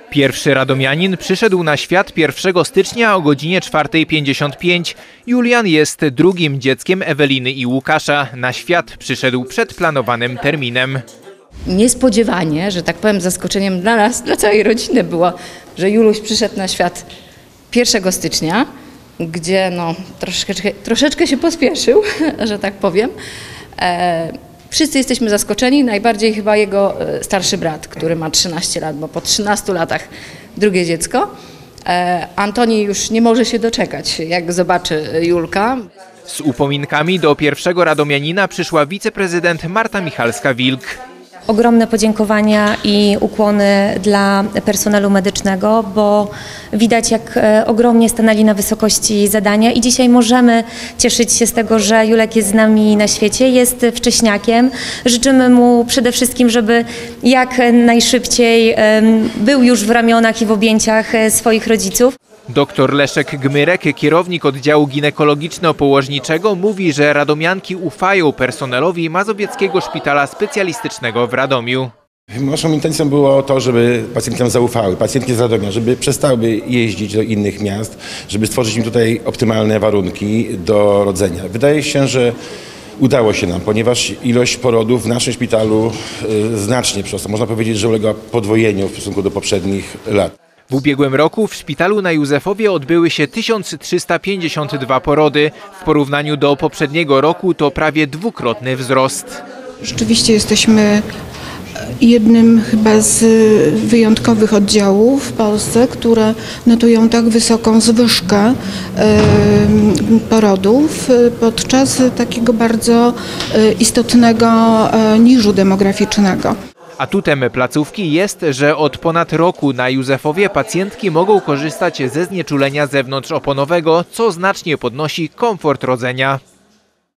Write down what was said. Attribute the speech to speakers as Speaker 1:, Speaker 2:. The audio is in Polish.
Speaker 1: Pierwszy radomianin przyszedł na świat 1 stycznia o godzinie 4:55. Julian jest drugim dzieckiem Eweliny i Łukasza. Na świat przyszedł przed planowanym terminem.
Speaker 2: Niespodziewanie, że tak powiem, zaskoczeniem dla nas, dla całej rodziny było, że Juluś przyszedł na świat 1 stycznia, gdzie no, troszeczkę się pospieszył, że tak powiem. Wszyscy jesteśmy zaskoczeni, najbardziej chyba jego starszy brat, który ma 13 lat, bo po 13 latach drugie dziecko. Antoni już nie może się doczekać, jak zobaczy Julka.
Speaker 1: Z upominkami do pierwszego radomianina przyszła wiceprezydent Marta Michalska-Wilk.
Speaker 3: Ogromne podziękowania i ukłony dla personelu medycznego, bo widać, jak ogromnie stanęli na wysokości zadania i dzisiaj możemy cieszyć się z tego, że Julek jest z nami na świecie, jest wcześniakiem. Życzymy mu przede wszystkim, żeby jak najszybciej był już w ramionach i w objęciach swoich rodziców.
Speaker 1: Dr Leszek Gmyrek, kierownik oddziału ginekologiczno-położniczego, mówi, że radomianki ufają personelowi Mazowieckiego Szpitala Specjalistycznego w Radomiu.
Speaker 4: Naszą intencją było to, żeby pacjentkom zaufały, pacjentki z Radomia, żeby przestały jeździć do innych miast, żeby stworzyć im tutaj optymalne warunki do rodzenia. Wydaje się, że udało się nam, ponieważ ilość porodów w naszym szpitalu znacznie wzrosła. Można powiedzieć, że uległa podwojeniu w stosunku do poprzednich lat.
Speaker 1: W ubiegłym roku w szpitalu na Józefowie odbyły się 1352 porody. W porównaniu do poprzedniego roku to prawie dwukrotny wzrost.
Speaker 5: Rzeczywiście jesteśmy jednym chyba z wyjątkowych oddziałów w Polsce, które notują tak wysoką zwyżkę porodów podczas takiego bardzo istotnego niżu demograficznego.
Speaker 1: Atutem placówki jest, że od ponad roku na Józefowie pacjentki mogą korzystać ze znieczulenia zewnątrzoponowego, co znacznie podnosi komfort rodzenia.